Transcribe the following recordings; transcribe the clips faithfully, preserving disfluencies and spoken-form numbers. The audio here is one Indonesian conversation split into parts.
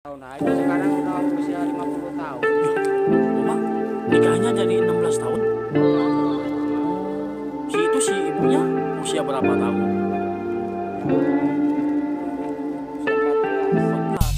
Tahun aja sekarang udah usia lima puluh tahun. Mama, nikahnya jadi enam belas tahun. Si itu si ibunya usia berapa tahun? empat belas.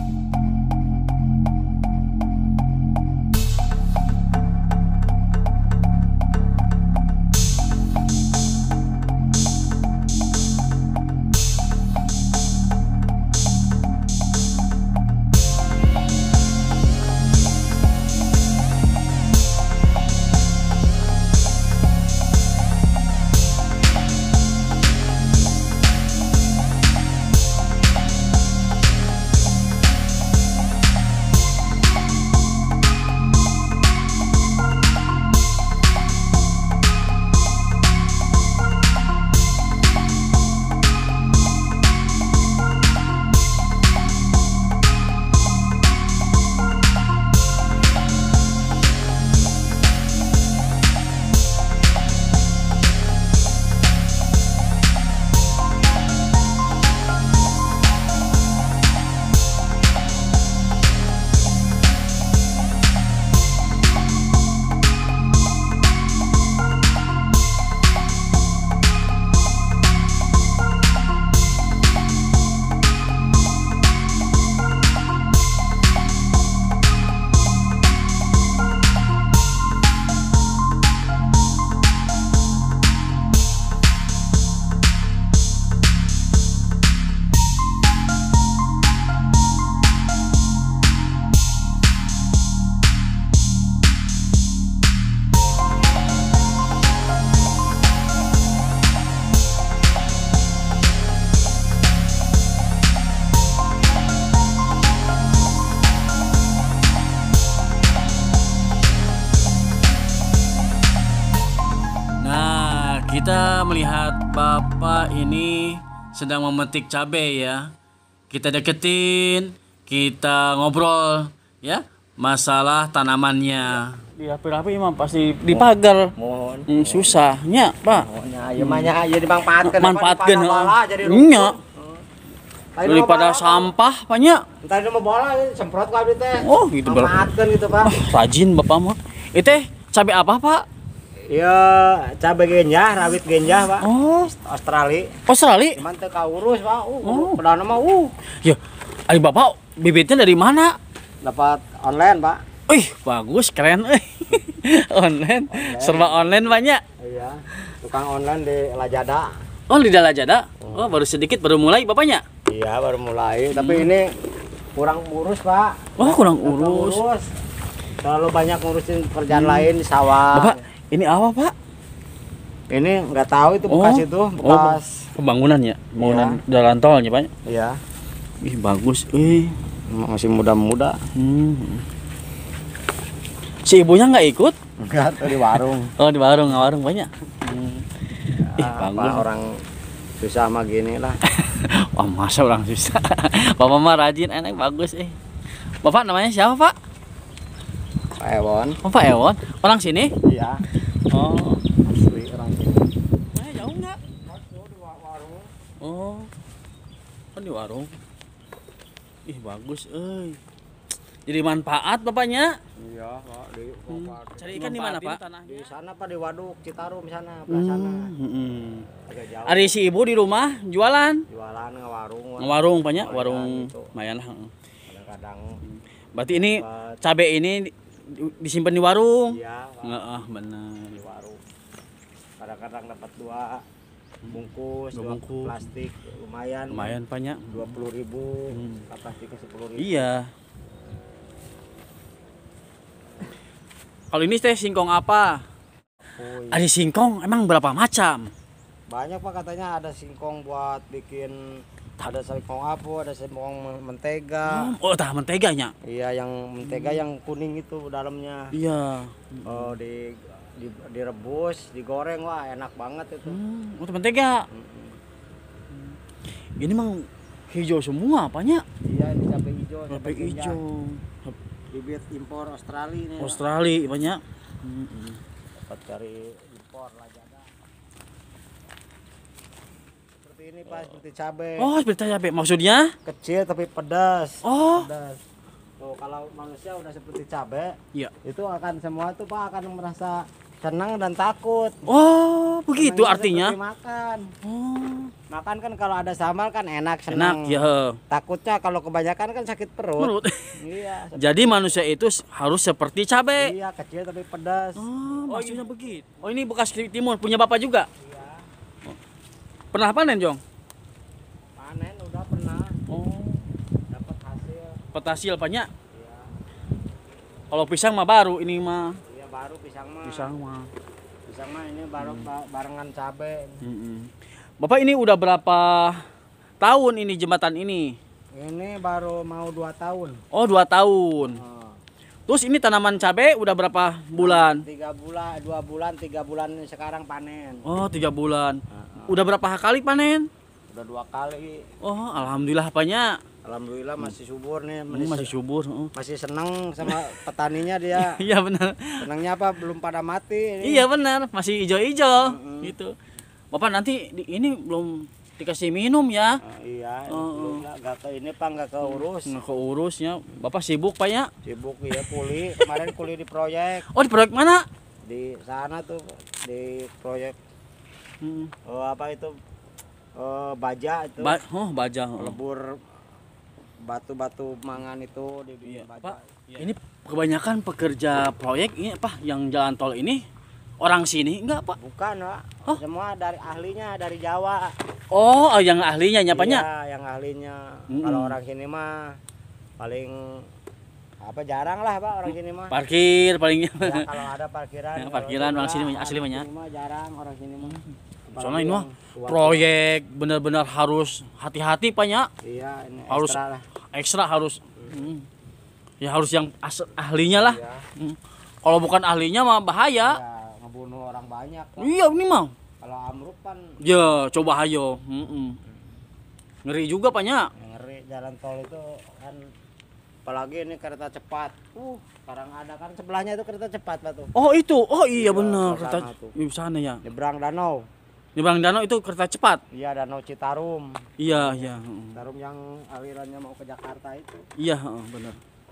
Kita melihat bapak ini sedang memetik cabai ya. Kita deketin, kita ngobrol ya masalah tanamannya. Di rapi-rapi emang pasti dipagar. Mohon. Hmm, susahnya pak. Mohonnya ayo mahnya ayo dimanfaatkan. Manfaatkan. Iya. Daripada sampah banyak. Entar mau bola semprot ka abdi teh. Oh gitu berarti. Manfaatkan gitu pak. Oh, rajin bapak mah. Itu cabai apa pak? Iya, cabai genjah, rawit genjah, Pak. Oh, Australia. Australia. Cuman teu kaurus, Pak. Uh, Oh. pedana mah uh. Ya, ari bapak bibitnya dari mana? Dapat online, Pak. Wih, bagus, keren. Eh. online. Online. Serba online banyak. Iya. Tukang online di Lazada. Oh, di Lazada. Oh, baru sedikit baru mulai bapaknya. Iya, baru mulai. Tapi ini kurang urus, Pak. Oh, kurang Kurang urus. Terlalu banyak ngurusin pekerjaan lain di sawah. Bapak, ini apa, Pak? Ini nggak tahu itu bekas itu, Oh, bekas. pembangunan ya, pembangunan jalan tolnya, Pak. Iya. Ih, bagus. Eh. Masih muda-muda. Hmm. Si ibunya nggak ikut? Enggak, tuh di warung. Oh, di warung, warung banyak. Hmm. Ih, Apa bagus. orang susah mah gini lah. Wah, masa orang susah. Bapak mah rajin, enak, bagus eh. Bapak namanya siapa, Pak? Pak Ewon. Oh, Pak Ewon. Orang sini? Iya. Oh. Asli orang sini. Eh, jauh nggak? Di warung. Oh. Kan di warung. Ih, bagus, eh. Jadi manfaat bapaknya. Iya, Pak, di Hmm. Bapak. Cari ikan di mana, Pak? Di sana Pak, di Waduk Citarum sana, belah sana. Hmm. hmm. Agak jauh. Ada si ibu di rumah jualan. Jualan ngewarung. Warung banyak, Lumayan warung gitu. lumayan lah. Kadang-kadang Berarti ini dapat. cabai ini di- disimpan di warung. Iya, Pak, Nggak, ah, benar. di warung. Kadang-kadang dapat dua bungkus, Dua dua bungkus. plastik lumayan. Lumayan banyak. dua puluh ribu, Hmm. plastiknya sepuluh ribu. Iya. Kalau ini teh singkong apa? Oh, iya. Ada singkong emang berapa macam? Banyak Pak, katanya ada singkong buat bikin, ada singkong apa, ada singkong mentega. Oh, tah menteganya. Iya, yang mentega yang kuning itu dalamnya. Iya. Oh, di, di direbus, digoreng, wah enak banget itu. Hmm, untuk mentega. Ini mang hijau semua apanya? Iya, ini cabai hijau. Cabai genjah. hijau. Bibit impor Australia nih. Australia banyak. Hmm. Dapat dari impor Lazada. Seperti ini Pak, seperti cabai. Oh, seperti cabai. Maksudnya? Kecil tapi pedas. Oh. Pedas. Tuh, kalau manusia udah seperti cabai, Iya. itu akan semua tuh Pak akan merasa senang dan takut. Oh, begitu Senangnya artinya. seperti makan. Oh. Makan kan kalau ada sambal kan enak, Enak senang. ya. Takutnya kalau kebanyakan kan sakit perut. Menurut. Iya. Jadi manusia itu harus seperti cabai. Iya, kecil tapi pedas. Oh, maksudnya begitu. Oh, ini bekas Timur punya Bapak juga. Iya. Pernah panen, Jong? Panen udah pernah Oh, dapat hasil. dapat hasil banyak. Iya. Kalau pisang mah baru ini mah. Iya baru pisang mah. Pisang mah. Pisang mah ini baru ba- barengan cabai. Mm-mm. Bapak ini udah berapa tahun ini jembatan ini? Ini baru mau dua tahun. Oh, dua tahun. Oh. Terus ini tanaman cabai udah berapa bulan? Tiga bulan, dua bulan, tiga bulan sekarang panen. Oh, tiga bulan. Uh-uh. Udah berapa kali panen? Udah dua kali. Oh, alhamdulillah banyak. Alhamdulillah masih subur nih. Ini Masih, masih subur. Oh. masih seneng sama petaninya dia. Iya benar. Senangnya apa? Belum pada mati. Ini. Iya benar, masih hijau-hijau Mm-mm. gitu. Bapak nanti di, ini belum dikasih minum ya? Oh, iya. Oh, Belum lah. Gak ke ini pak, nggak keurus. Nggak keurusnya. Bapak sibuk Pak ya? Sibuk ya kuli. Kemarin kuli di proyek Oh, di proyek mana? di sana tuh di proyek Hmm. oh, apa itu oh, baja itu. Ba oh, baja. Oh. Lebur batu-batu mangan itu di Iya, baja. Pak. Ini kebanyakan pekerja proyek ini apa yang jalan tol ini orang sini enggak, Pak? Bukan pak, Hah? semua dari ahlinya dari Jawa. Oh, oh, yang ahlinya nyapanya? Iya, yang ahlinya. Mm-mm. Kalau orang sini mah paling apa jarang lah pak orang sini mah. Parkir paling. Ya, kalau ada parkiran. Ya, kalau parkiran orang enggak, sini mah, asli mah ya. sini mah jarang orang sini mah. Soalnya ini mah Apalagi yang tua-tua. proyek benar-benar harus hati-hati Pak ya. Iya, ini Harus ekstra lah. Ekstra harus. Hmm. Ya harus yang as- ahlinya lah. Iya. Hmm. Kalau bukan ahlinya mah bahaya. Ya, ngebunuh orang banyak. Pak. Iya ini mah. Kalau amruk kan Ya coba ayo. Mm-mm. Ngeri juga Pak ya. ngeri jalan tol itu kan apalagi ini kereta cepat. Uh, sekarang ada kan sebelahnya itu kereta cepat Pak tuh. Oh itu. Oh iya Iya, benar. ke Kereta sana tuh. di sana ya. Nyebrang danau. Di Bang Danau itu kereta cepat. Iya, Danau Citarum. Iya iya. Mm. Citarum yang alirannya mau ke Jakarta itu. Iya heeh, benar.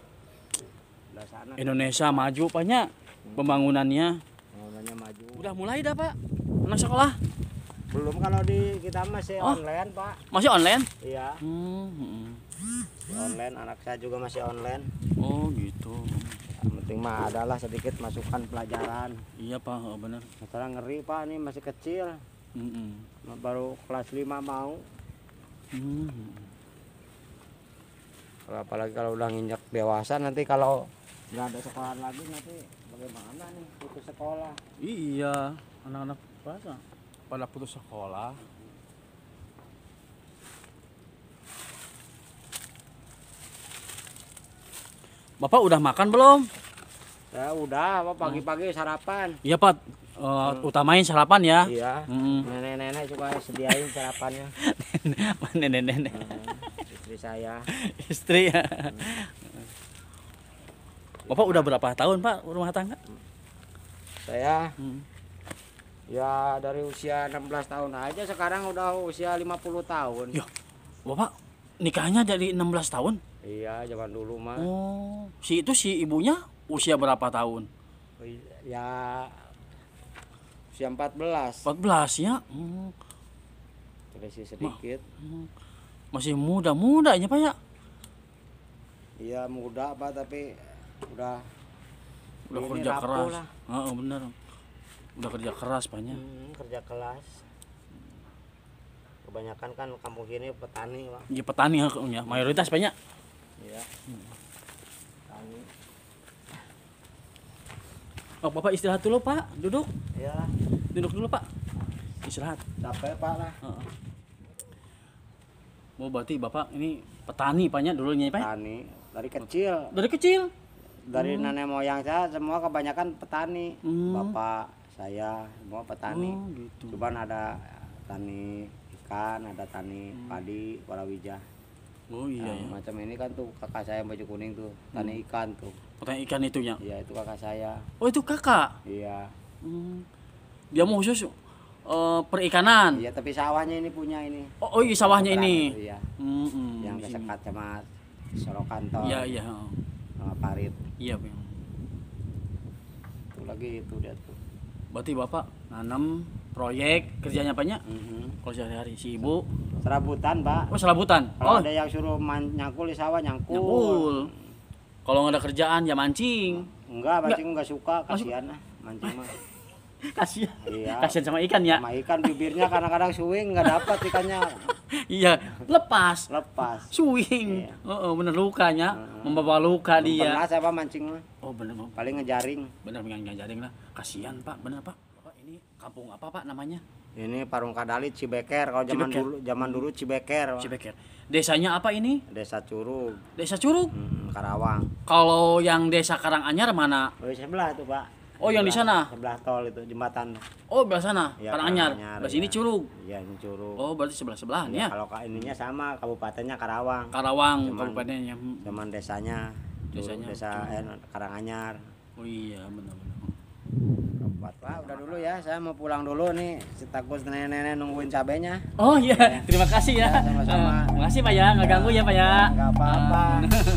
Sebelah sana. Indonesia maju Pak ya. Pembangunannya. Bangunannya maju. Udah mulai dah Pak. Anak sekolah Belum kalau di kita masih Oh. online, Pak. masih online? Iya, Hmm. mm. online. Anak saya juga masih online. Oh gitu. Yang penting mah adalah sedikit masukan pelajaran. Iya Pak, oh, benar. Masalah ngeri, Pak, ini masih kecil. Mm-mm. Baru kelas lima mau. Hmm. Kalau apalagi kalau udah nginjak dewasa nanti kalau nggak ada sekolah lagi nanti bagaimana nih putus sekolah. Iya, anak-anak pada pada putus sekolah. Bapak udah makan belum? Ya udah, Pak, pagi-pagi sarapan. Iya Pak, Eh, utamain sarapan ya. Iya. Mm. Nenek-nenek juga sediain sarapannya. Nenek-nenek, Hmm, istri saya. istri ya. Bapak udah berapa tahun Pak rumah tangga? Saya Hmm. ya dari usia enam belas tahun aja sekarang udah usia lima puluh tahun. Ya. Bapak nikahnya dari enam belas tahun? Iya, zaman dulu mah. Oh, si itu si ibunya usia berapa tahun? Ya usia empat belas. empat belas ya. Hmm. Selisih sedikit. Hmm. Masih muda-mudanya Pak ya. Iya, muda Pak, tapi udah Udah ini kerja rapuh keras. lah. Heeh, bener. Udah kerja keras Pak ya. Hmm, kerja kelas. Kebanyakan kan kampung sini petani, Pak. Ya petani ya, mayoritas banyak. Iya. Petani. Oh, Bapak istirahat dulu Pak, duduk. Ya, Duduk dulu Pak. Istirahat. capek Pak lah. Heeh. Oh, berarti Bapak ini petani Pak ya dulunya Pak? Petani dari kecil. Dari kecil. Dari nenek moyang saya semua kebanyakan petani. Hmm. Bapak saya semua petani. Oh, gitu. Cuman ada tani ikan, ada tani padi, palawija. Oh iya Nah, ya. macam ini kan tuh kakak saya yang baju kuning tuh, tani ikan tuh. Petani ikan itu ya. Iya, itu kakak saya. Oh, itu kakak. Iya. Hmm. Dia mau khusus eh, perikanan. Iya, tapi sawahnya ini punya ini. Oh, oh iya sawahnya Seberang ini. itu, iya. Mm, mm, Yang di sini. kesekat sama sorokan tol. Iya, iya. oh. Sama parit. Iya, Bang. Itu lagi itu dia tuh. Berarti Bapak nanam proyek kerjanya apanya? Mhm. Kalau sehari-hari si Ibu. Serabutan, Pak. Oh, serabutan. Kalau Oh, ada yang suruh man- nyangkul di sawah nyangkul. nyangkul. Kalau nggak ada kerjaan ya mancing. Enggak, mancing enggak suka, Nggak suka. kasihan lah mancing mah. Kasihan. Iya. Kasihan sama ikan ya. Sama ikan bibirnya kadang-kadang swing enggak dapat ikannya. Iya, lepas. Lepas. Swing. Iya. Oh, oh, bener lukanya, Heeh. membawa luka Belum dia. Pernah saya Pak mancing mah. Oh, bener, Bang. Paling ngejaring. Bener pengen ngajarin lah. Kasihan, Pak. Bener, Pak. Bapak ini kampung apa, Pak namanya? Ini Parung Kadalit Cibeker. Kalau zaman Cibeker. dulu zaman dulu Cibeker. Pak. Cibeker. Desanya apa ini? Desa Curug, Desa Curug. hmm, Karawang. Kalau yang Desa Karanganyar mana? Oh, di sebelah tuh, Pak. Oh, yang di sana? Sebelah tol itu jembatan. Oh, belah sana, Iya, Karanganyar. Karanganyar, Belah sini iya. Curug. Iya, ini Curug. Oh, berarti sebelah-sebelahan ya. Kalau ka- ininya sama, kabupatennya Karawang. Karawang, Cuman- kabupatennya. Hmm. Cuman desanya, Desanya Curug, desa eh, Karanganyar. Oh iya, benar-benar. Pak, udah dulu ya, saya mau pulang dulu nih. Takut nenek-nenek nungguin cabenya. Oh iya, terima kasih ya. Ya, sama-sama. Eh, Terima kasih Pak ya, nggak ganggu ya Pak ya. Nggak apa-apa. Eh,